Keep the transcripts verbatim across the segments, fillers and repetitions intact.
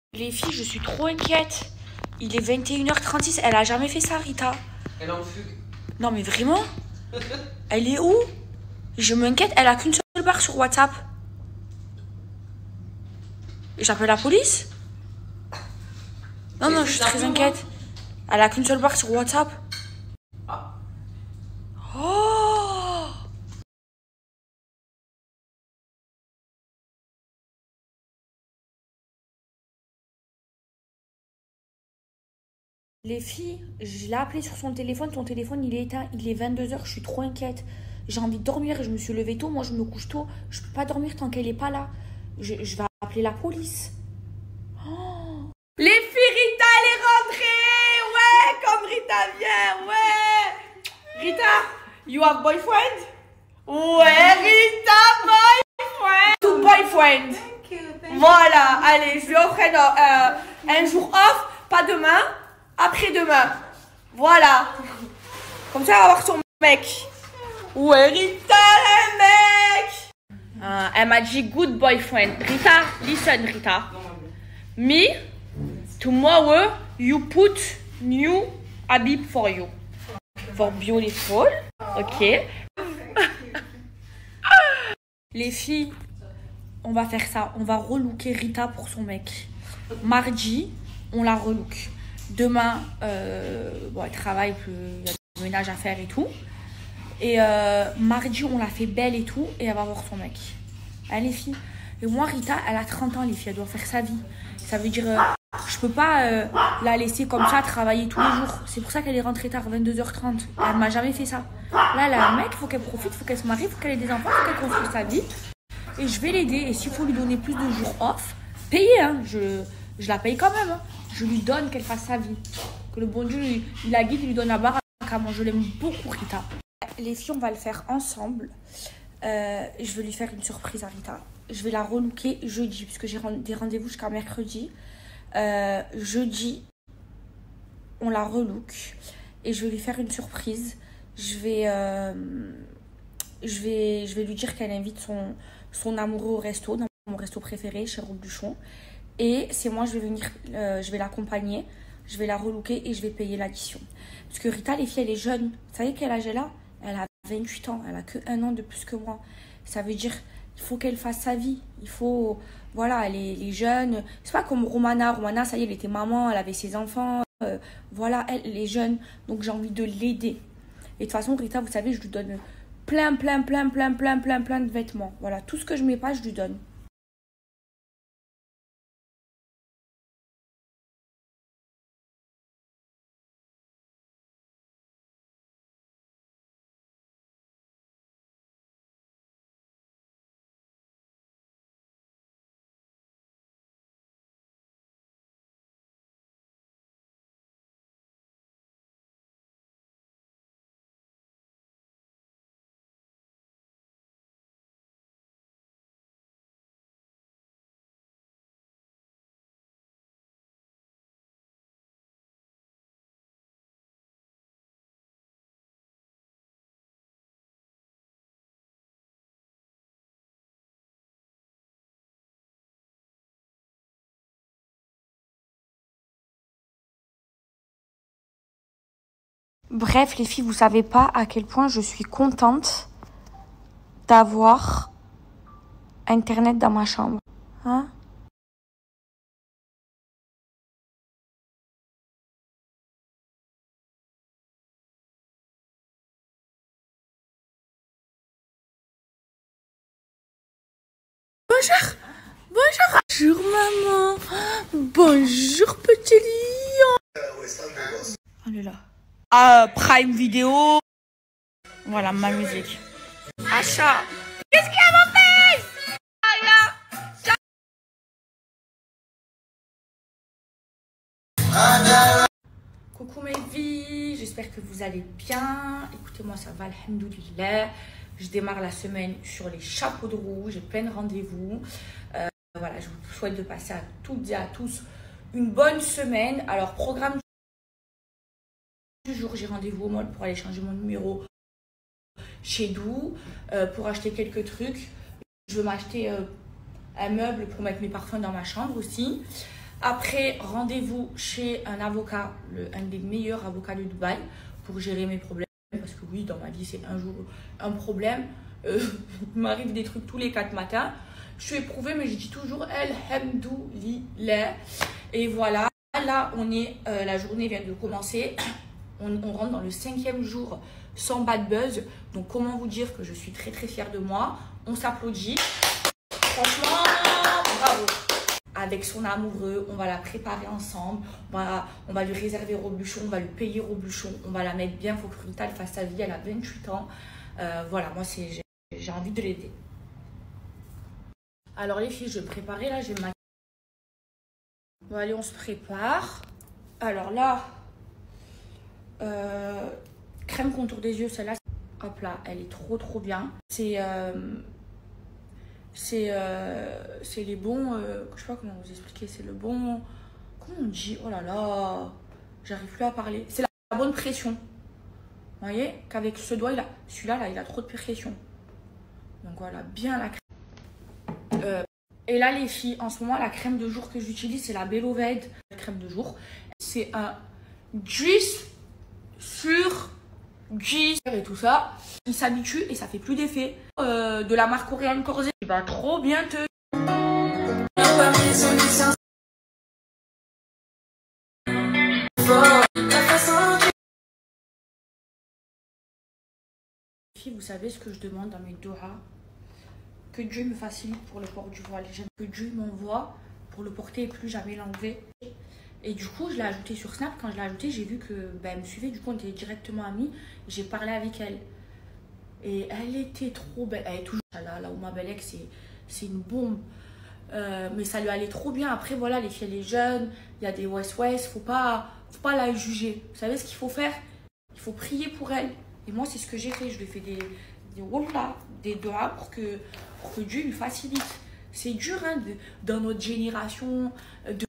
Les filles, je suis trop inquiète. Il est vingt et une heures trente-six. Elle a jamais fait ça, Rita. Elle est en fugue. Non, mais vraiment? Elle est où? Je m'inquiète. Elle a qu'une seule barre sur WhatsApp. J'appelle la police? Non, non, je suis très inquiète. Elle a qu'une seule barre sur WhatsApp. Ah. Oh! Les filles, je l'ai appelé sur son téléphone. Ton téléphone, il est éteint. Il est vingt-deux heures. Je suis trop inquiète. J'ai envie de dormir. Je me suis levée tôt. Moi, je me couche tôt. Je peux pas dormir tant qu'elle est pas là. Je, je vais appeler la police. Oh. Les filles, Rita, elle est rentrée. Ouais, comme Rita vient. Ouais. Rita, you have boyfriend? Ouais, Rita, boyfriend. To boyfriend. Thank you, thank you. Voilà, allez, je lui offre un, euh, un jour off. Pas demain, après-demain. Voilà. Comme ça, elle va avoir son mec. Ouais, Rita, le mec. Euh, elle m'a dit good boyfriend. Rita, listen, Rita. Me, tomorrow, you put new habit for you. For beautiful. Ok. Les filles, on va faire ça. On va relooker Rita pour son mec. Mardi, on la relook. Demain, euh, bon, elle travaille, il y a du ménage à faire et tout. Et euh, mardi, on la fait belle et tout. Et elle va voir son mec. Hein, les filles? Et moi, Rita, elle a trente ans, les filles. Elle doit faire sa vie. Ça veut dire, euh, je peux pas euh, la laisser comme ça travailler tous les jours. C'est pour ça qu'elle est rentrée tard, vingt-deux heures trente. Elle m'a jamais fait ça. Là, elle a un mec, il faut qu'elle profite, il faut qu'elle se marie, il faut qu'elle ait des enfants, il faut qu'elle construise sa vie. Et je vais l'aider. Et s'il faut lui donner plus de jours off, payer, hein. Je, je la paye quand même. Hein. Je lui donne qu'elle fasse sa vie. Que le bon Dieu, lui, il la guide, il lui donne la barre à moi. Je l'aime beaucoup, Rita. Les filles, on va le faire ensemble. Euh, je vais lui faire une surprise à Rita. Je vais la relooker jeudi, puisque j'ai des rendez-vous jusqu'à mercredi. Euh, jeudi, on la relook. Et je vais lui faire une surprise. Je vais, euh, je vais, je vais lui dire qu'elle invite son, son amoureux au resto, dans mon resto préféré, chez Robuchon. Et c'est moi, je vais venir, euh, je vais l'accompagner, je vais la relooker et je vais payer l'addition. Parce que Rita, les filles, elle est jeune. Vous savez quel âge elle a? Elle a vingt-huit ans, elle a que un an de plus que moi. Ça veut dire il faut qu'elle fasse sa vie. Il faut, voilà, elle est, elle est jeune. C'est pas comme Romana. Romana, ça y est, elle était maman, elle avait ses enfants. Euh, voilà, elle, elle est jeune. Donc j'ai envie de l'aider. Et de toute façon, Rita, vous savez, je lui donne plein, plein, plein, plein, plein, plein, plein de vêtements. Voilà, tout ce que je mets pas, je lui donne. Bref, les filles, vous savez pas à quel point je suis contente d'avoir Internet dans ma chambre. Hein? Bonjour, bonjour, bonjour maman, bonjour petit lion. Oh là là. Ah, Prime Vidéo. Voilà ma musique. Achat. Qu'est-ce qu'il y a mon fils? Coucou mes vies, j'espère que vous allez bien. Écoutez-moi, ça va, alhamdoulilah. Je démarre la semaine sur les chapeaux de roue, j'ai plein de rendez-vous. Euh, voilà, je vous souhaite de passer à toutes et à tous une bonne semaine. Alors, programme du jour, j'ai rendez-vous au mall pour aller changer mon numéro chez Doux, euh, pour acheter quelques trucs. Je veux m'acheter euh, un meuble pour mettre mes parfums dans ma chambre aussi. Après, rendez-vous chez un avocat, le, un des meilleurs avocats de Dubaï, pour gérer mes problèmes. Parce que oui, dans ma vie, c'est un jour un problème. Euh, il m'arrive des trucs tous les quatre matins. Je suis éprouvée, mais je dis toujours Alhamdoulilah. Et voilà, là, on est, euh, la journée vient de commencer. On, on rentre dans le cinquième jour sans bad buzz. Donc, comment vous dire que je suis très très fière de moi. On s'applaudit. Franchement, bravo. Avec son amoureux, on va la préparer ensemble. On va, on va lui réserver au bûchon, on va lui payer au bûchon. On va la mettre bien. Il faut que Rita fasse sa vie. Elle a vingt-huit ans. Euh, voilà, moi, j'ai envie de l'aider. Alors, les filles, je vais me préparer. Là, j'ai ma... Bon, allez, on se prépare. Alors là... Euh, crème contour des yeux, celle-là, hop là, elle est trop trop bien. C'est euh, c'est euh, c'est les bons, euh, je sais pas comment vous expliquer, c'est le bon, comment on dit, oh là là, j'arrive plus à parler. C'est la, la bonne pression. Vous voyez qu'avec ce doigt, celui-là, là, il a trop de pression. Donc voilà, bien la crème. Euh, et là, les filles, en ce moment, la crème de jour que j'utilise, c'est la Beloved, la crème de jour. C'est un juice sur G et tout ça, il s'habitue et ça fait plus d'effet. Euh, de la marque coréenne Corset, il va trop bien te. Vous savez ce que je demande dans mes doigts? Que Dieu me facilite pour le port du voile. J'aime que Dieu m'envoie pour le porter et plus jamais l'enlever. Et du coup, je l'ai ajouté sur Snap. Quand je l'ai ajouté, j'ai vu que ben, elle me suivait. Du coup, on était directement amis. J'ai parlé avec elle. Et elle était trop belle. Elle est toujours là, là où ma belle ex, c'est une bombe. Euh, mais ça lui allait trop bien. Après, voilà, les filles, elle est jeune. Il y a des West-West. Faut pas, faut pas la juger. Vous savez ce qu'il faut faire? Il faut prier pour elle. Et moi, c'est ce que j'ai fait. Je lui ai fait des, des wallah, des doigts pour que, pour que Dieu lui facilite. C'est dur, hein, de, dans notre génération, de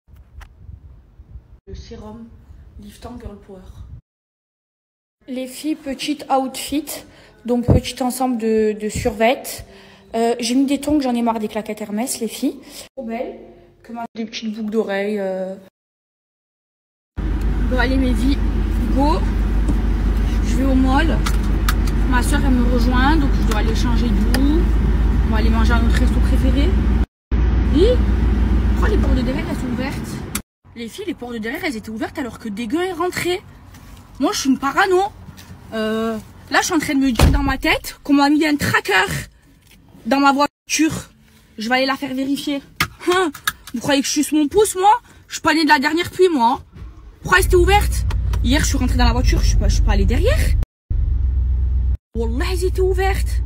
le sérum Lifting Girl Power. Les filles, petit outfit, donc petit ensemble de, de survêtements. Euh, J'ai mis des tongs, j'en ai marre des claquettes Hermès, les filles. Trop belles, comme des petites boucles d'oreilles. Euh... Bon, allez, mes vies, go. Je vais au mall. Ma soeur, elle me rejoint, donc je dois aller changer d'où. On va aller manger à notre resto préféré. Et pourquoi les portes de derrière, elles sont ouvertes? Les filles, les portes de derrière, elles étaient ouvertes alors que Dégueu est rentré. Moi, je suis une parano. Euh, là, je suis en train de me dire dans ma tête qu'on m'a mis un tracker dans ma voiture. Je vais aller la faire vérifier. Hein, vous croyez que je suce mon pouce, moi? Je suis pas née de la dernière pluie, moi. Pourquoi elles étaient ouvertes? Hier, je suis rentrée dans la voiture, je suis pas, je suis pas allée derrière. Wallah, elles étaient ouvertes.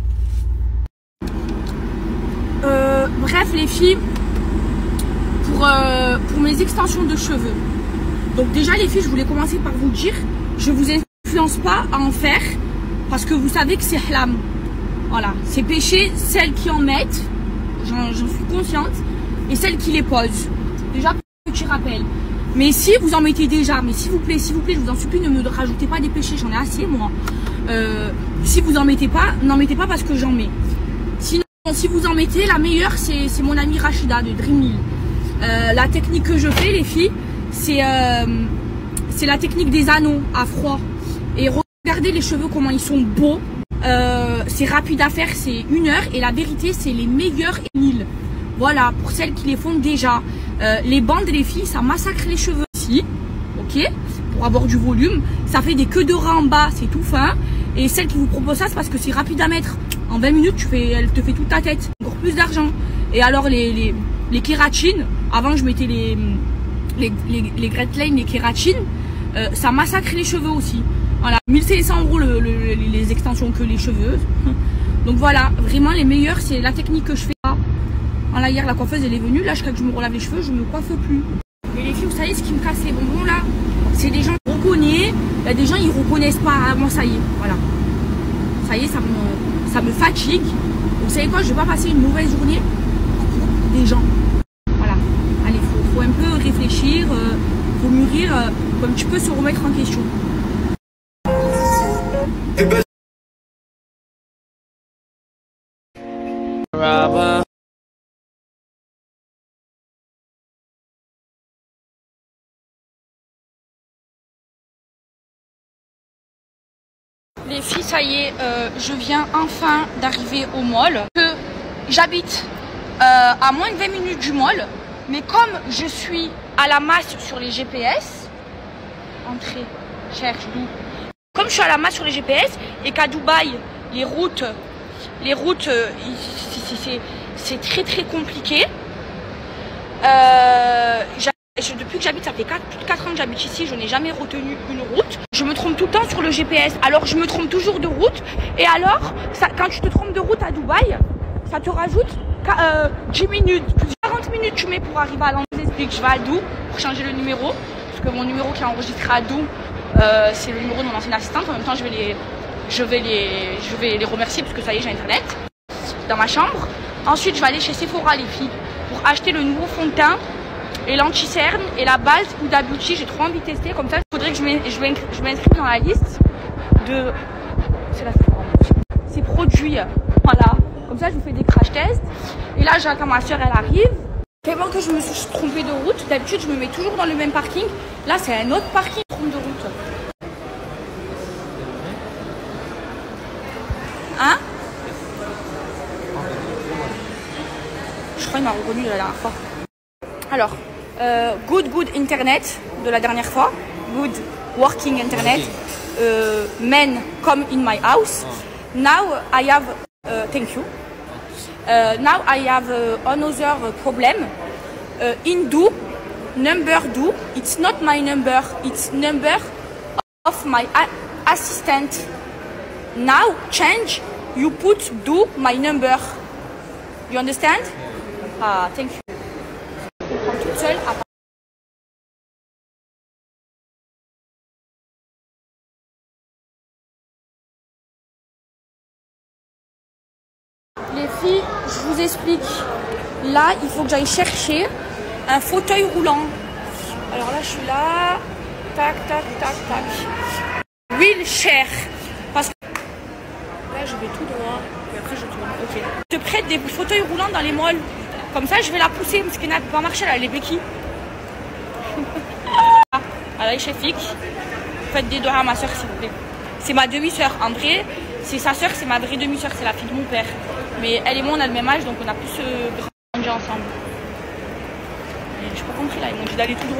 Euh, bref, les filles... Pour, euh, pour mes extensions de cheveux. Donc déjà les filles, je voulais commencer par vous dire, je vous influence pas à en faire parce que vous savez que c'est hlam. Voilà, c'est péché celles qui en mettent, j'en suis consciente, et celles qui les posent. Déjà, petit rappel. Mais si vous en mettez déjà, mais s'il vous plaît, s'il vous plaît, je vous en supplie, ne me rajoutez pas des péchés, j'en ai assez moi. Euh, si vous en mettez pas, n'en mettez pas parce que j'en mets. Sinon, si vous en mettez, la meilleure c'est mon amie Rachida de Dreammill. Euh, la technique que je fais, les filles, c'est euh, c'est la technique des anneaux à froid. Et regardez les cheveux, comment ils sont beaux. Euh, c'est rapide à faire, c'est une heure. Et la vérité, c'est les meilleurs mille. Voilà, pour celles qui les font déjà. Euh, les bandes, les filles, ça massacre les cheveux ici. Ok, pour avoir du volume. Ça fait des queues de ras en bas, c'est tout fin. Et celles qui vous proposent ça, c'est parce que c'est rapide à mettre. En vingt minutes, tu fais, elle te fait toute ta tête. Encore plus d'argent. Et alors, les... les Les kératines, avant je mettais les les, les, les Great Lane, les kératines, euh, ça massacre les cheveux aussi. Voilà, mille cinq cents euros le, le, les extensions que les cheveux. Donc voilà, vraiment les meilleurs, c'est la technique que je fais. Voilà, hier la coiffeuse elle est venue, là jusqu'à que je me relave les cheveux, je me coiffe plus. Et les filles, vous savez ce qui me casse les bonbons là? C'est des gens qui reconnaissent, il y a des gens ils reconnaissent pas. Ah, moi ça y est, voilà. Ça y est, ça me, ça me fatigue. Vous savez quoi, je vais pas passer une mauvaise journée pour des gens. Voilà. Allez, faut, faut un peu réfléchir, euh, faut mûrir, euh, faut un petit peu se remettre en question. Les filles, ça y est, euh, je viens enfin d'arriver au mall. Que j'habite euh, à moins de vingt minutes du mall, mais comme je suis à la masse sur les G P S, entrée, cherche, d'où. Comme je suis à la masse sur les G P S et qu'à Dubaï, les routes, les routes, euh, c'est très très compliqué. Euh, Je, depuis que j'habite, ça fait plus de quatre ans que j'habite ici, je n'ai jamais retenu une route. Je me trompe tout le temps sur le G P S, alors je me trompe toujours de route. Et alors, ça, quand tu te trompes de route à Dubaï, ça te rajoute euh, dix minutes, quarante minutes tu mets pour arriver à l'endroit. Je vais à Dou pour changer le numéro, parce que mon numéro qui est enregistré à Dou, euh, c'est le numéro de mon ancienne assistante. En même temps, je vais les, je vais les, je vais les remercier parce que ça y est, j'ai internet dans ma chambre. Ensuite, je vais aller chez Sephora, les filles, pour acheter le nouveau fond de teint et l'anti-cerne et la base Huda Beauty. J'ai trop envie de tester. Comme ça, il faudrait que je m'inscrive dans la liste de c'est la ces produits. Voilà. Comme ça, je vous fais des crash tests. Et là, j'attends ma soeur, elle arrive. Tellement que je me suis trompée de route. D'habitude, je me mets toujours dans le même parking. Là, c'est un autre parking. Trompe de route. Hein? Je crois qu'il m'a reconnu la dernière fois. Alors, euh, good good internet de la dernière fois, good working internet, uh, men come in my house. Now I have, uh, thank you. Uh, now I have uh, another problem. Uh, in do, number do, it's not my number, it's number of my assistant. Now change, you put do my number. You understand? Ah, thank you. Toute seule à... Les filles, je vous explique. Là, il faut que j'aille chercher un fauteuil roulant. Alors là, je suis là. Tac, tac, tac, tac. Wheelchair. Parce que là, je vais tout droit. Et après, je tourne. Ok. Je te prête des fauteuils roulants dans les malls. Comme ça, je vais la pousser parce qu'elle n'a pas marché là, les béquilles. Allez, Chefik, faites des doigts à ma soeur, s'il vous plaît. C'est ma demi-soeur. André, c'est sa soeur, c'est ma vraie demi-soeur, c'est la fille de mon père. Mais elle et moi, on a le même âge, donc on a plus euh, grandi ensemble. Je n'ai pas compris là, ils m'ont dit d'aller tout droit.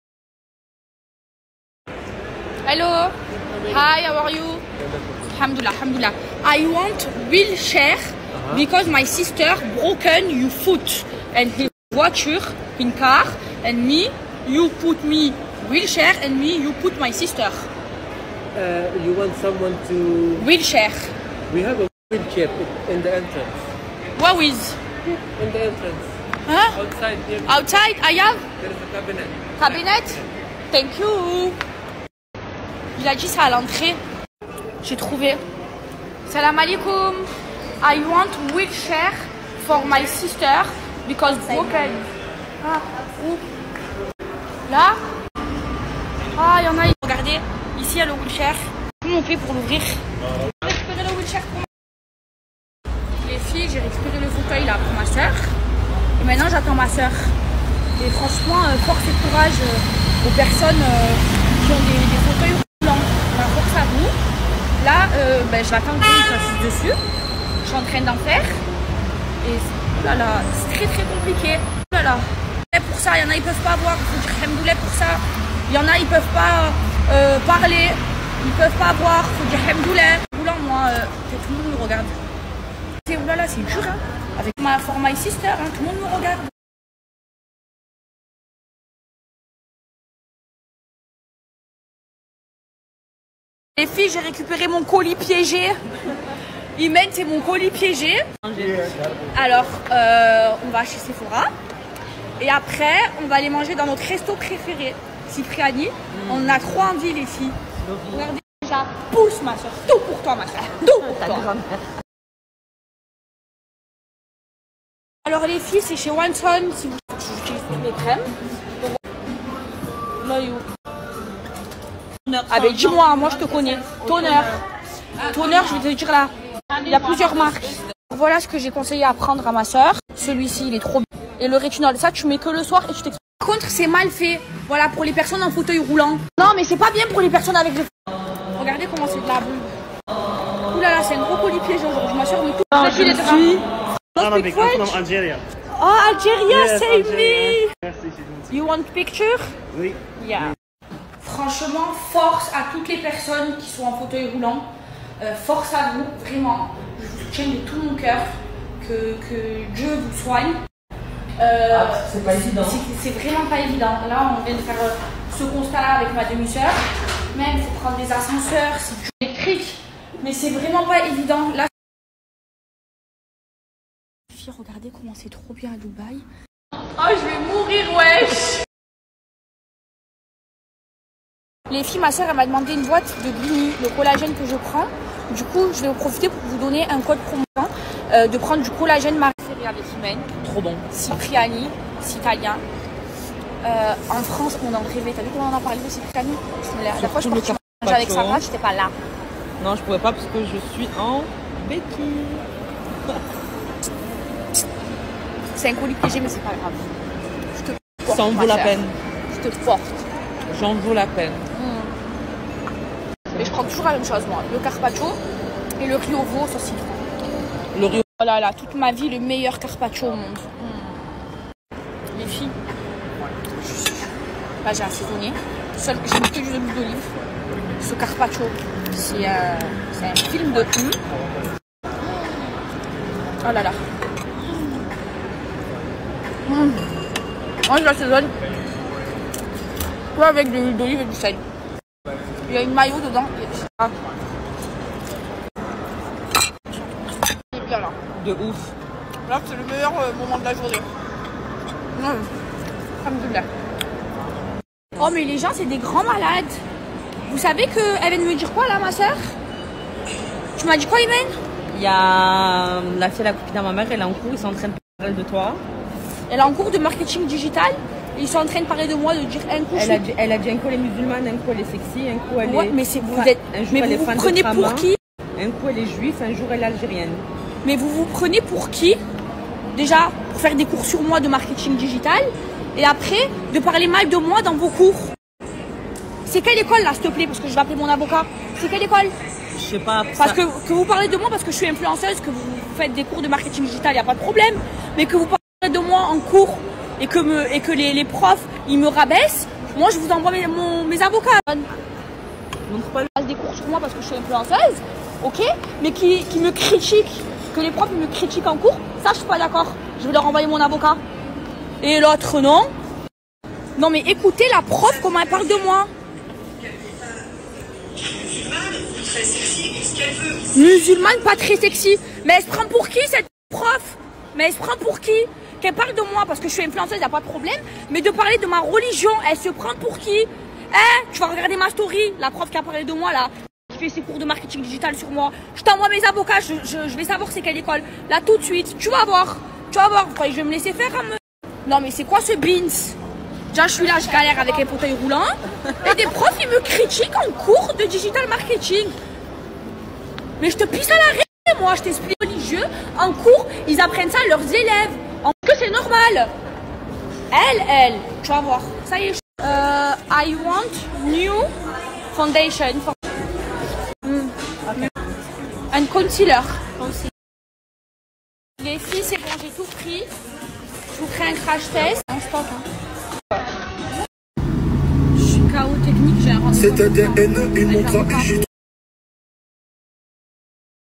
Hello, hi, how are you? Alhamdulillah, alhamdulillah. I want wheelchair. Because my sister broken you foot and his voiture in car and me you put me wheelchair and me you put my sister. Uh, you want someone to wheelchair. We have a wheelchair in the entrance. Where is? In the entrance. Huh? Outside here. Outside I have. There is a cabinet. Cabinet. Thank you. Il a dit ça à l'entrée. J'ai trouvé. Salam alaikum. I want wheelchair for my sister because broken. Ah, où? Là? Ah, il y en a. Regardez, ici il y a le wheelchair. Comment on fait pour l'ouvrir? J'ai récupéré le wheelchair pour moi. Les filles, j'ai récupéré le fauteuil là pour ma soeur. Et maintenant j'attends ma soeur. Et franchement, euh, force et courage euh, aux personnes euh, qui ont des, des fauteuils roulants. Enfin, force à vous. Là, euh, ben, je l'attends que vous fassiez dessus. Je suis en train d'en faire. Et oh là là, c'est très très compliqué. Oh là là. Pour ça, il y en a, ils peuvent pas voir. Il faut dire Hamdoulah pour ça. Il y en a, ils peuvent pas euh, parler. Ils peuvent pas voir. Il faut dire Hamdoulah. Roulant, moi, euh, tout le monde me regarde. C'est oh là là, c'est dur. Hein. Avec ma for my sister, hein, tout le monde me regarde. Les filles, j'ai récupéré mon colis piégé. Imen, c'est mon colis piégé. Alors, euh, on va chez Sephora. Et après, on va aller manger dans notre resto préféré, Cipriani. Mm. On a trop envie, les filles. Regardez, déjà, pousse ma soeur. Tout pour toi, ma soeur. Tout pour toi. Alors, les filles, c'est chez Wanson. Si vous j'utilise toutes mes crèmes. Là, you. Ah, ben dis-moi, moi je te connais. Toner. Toner, je vais te dire là. Il y a plusieurs marques. Voilà ce que j'ai conseillé à prendre à ma soeur. Celui-ci, il est trop bien. Et le rétinol, ça tu mets que le soir et tu t'expliques. Par contre, c'est mal fait. Voilà, pour les personnes en fauteuil roulant. Non, mais c'est pas bien pour les personnes avec le... Regardez comment c'est de la boue. Ouh là là, c'est un gros colis piégé aujourd'hui. Je m'assure de tout. Non, Je je suis suis Arabic. I'm from Algeria. Oh, Algeria, Yes, save Algeria. me. Merci, c'est gentil. You want picture? Oui. Yeah. Franchement, force à toutes les personnes qui sont en fauteuil roulant. Euh, force à vous, vraiment. Je vous soutiens de tout mon cœur. Que, que Dieu vous soigne. Euh, Ah, c'est pas évident. C'est vraiment pas évident. Là, on vient de faire euh, ce constat-là avec ma demi-sœur. Même, il faut prendre des ascenseurs, c'est électrique. Mais c'est vraiment pas évident. Là, les filles, regardez comment c'est trop bien à Dubaï. Oh, je vais mourir, wesh. Les filles, ma soeur, elle m'a demandé une boîte de Blini, le collagène que je prends. Du coup, je vais en profiter pour vous donner un code promo euh, de prendre du collagène Marie avec Imen. Trop bon. Cipriani, c'est italien. Euh, en France, on en rêvait. T'as vu comment on en parlait de Cipriani? La fois, je suis partie avec Sarah, j'étais pas là. Non, je pouvais pas parce que je suis en béquille. C'est un colis piégé, mais c'est pas grave. Je te porte. Ça en ma vaut la chère. peine. Je te porte. J'en vaut la peine. Mais je prends toujours la même chose, moi. Le carpaccio et le riz au veau sauce citron. Le riz. Oh là là, toute ma vie, le meilleur carpaccio au monde. Mm. Les filles. Là, j'ai assaisonné. Seul, j'ai mis que du huile d'olive. Ce carpaccio, c'est un, c'est un film de hum. Oh là là. Mm. Moi, je l'assaisonne. Toi, avec de l'huile d'olive et du sel. Il y a une mayo dedans. Ah. C'est bien là. De ouf. Là, c'est le meilleur euh, moment de la journée. Mmh. Alhamdoulilah. Oh, mais les gens, c'est des grands malades. Vous savez qu'elle vient de me dire quoi, là, ma soeur? Tu m'as dit quoi, Imen? Il y a la fille, la copine à ma mère, elle est en cours, ils sont en train de parler de toi. Elle est en cours de marketing digital. Et ils sont en train de parler de moi, de dire un coup. Elle a, dit, elle a dit un coup elle est musulmane, un coup elle est sexy, un coup elle ouais, est. mais c'est vous Enfin, êtes. un jour mais elle est vous fan vous prenez de pour drama, qui? un coup elle est juive, un jour elle est algérienne. Mais vous vous prenez pour qui? Déjà, pour faire des cours sur moi de marketing digital. Et après, de parler mal de moi dans vos cours. C'est quelle école là, s'il te plaît? Parce que je vais appeler mon avocat. C'est quelle école? Je sais pas. Parce ça... que, que vous parlez de moi parce que je suis influenceuse, que vous faites des cours de marketing digital, il n'y a pas de problème. Mais que vous parlez de moi en cours et que, me, et que les, les profs, ils me rabaissent, moi je vous envoie mes, mon, mes avocats. Montre pas le... Ils fassent des cours sur moi parce que je suis influenceuse, ok? Mais qui, qui me critiquent, que les profs ils me critiquent en cours, ça je suis pas d'accord. Je vais leur envoyer mon avocat. Et l'autre non. Non mais écoutez la prof comment elle parle de moi. Musulmane, pas très sexy. Mais elle se prend pour qui cette prof? Mais elle se prend pour qui? Qu'elle parle de moi parce que je suis influenceuse, y a pas de problème. Mais de parler de ma religion, elle se prend pour qui? Eh, tu vas regarder ma story, la prof qui a parlé de moi là, qui fait ses cours de marketing digital sur moi. Je t'envoie mes avocats, je, je, je vais savoir c'est quelle école. Là tout de suite, tu vas voir. Tu vas voir, vous croyez que je vais me laisser faire un me... Non mais c'est quoi ce beans? Déjà je suis là, je galère avec un fauteuil roulant. Et des profs ils me critiquent en cours de digital marketing. Mais je te pisse à la raie, moi, je t'explique religieux. En cours, ils apprennent ça à leurs élèves. En que c'est normal. Elle, elle, tu vas voir. Ça y est. Euh, I want new foundation. For... Mm. Okay. And concealer. Concealer. Les filles, c'est bon, j'ai tout pris. Je vous ferai un crash test. En stock. Hein. Je suis K O technique, j'ai un rendez-vous. C'est un D N, il montre